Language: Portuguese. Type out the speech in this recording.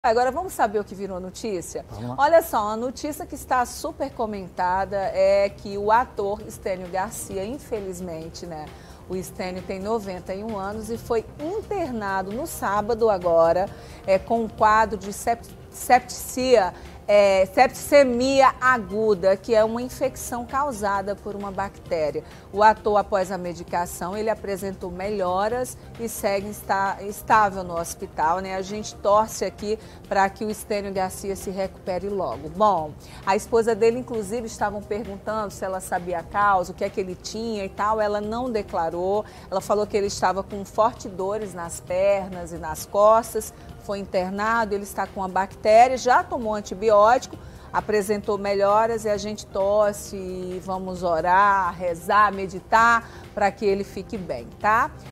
Agora vamos saber o que virou notícia? Vamos lá. Olha só, a notícia que está super comentada é que o ator Stênio Garcia, infelizmente, né? O Stênio tem 91 anos e foi internado no sábado agora com um quadro de septicemia aguda, que é uma infecção causada por uma bactéria. O ator, após a medicação, ele apresentou melhoras e segue estável no hospital, né? A gente torce aqui para que o Stênio Garcia se recupere logo. Bom, a esposa dele, inclusive, estavam perguntando se ela sabia a causa, o que é que ele tinha e tal. Ela não declarou. Ela falou que ele estava com fortes dores nas pernas e nas costas. Foi internado, ele está com a bactéria, já tomou antibiótico, apresentou melhoras e a gente torce, vamos orar, rezar, meditar para que ele fique bem, tá?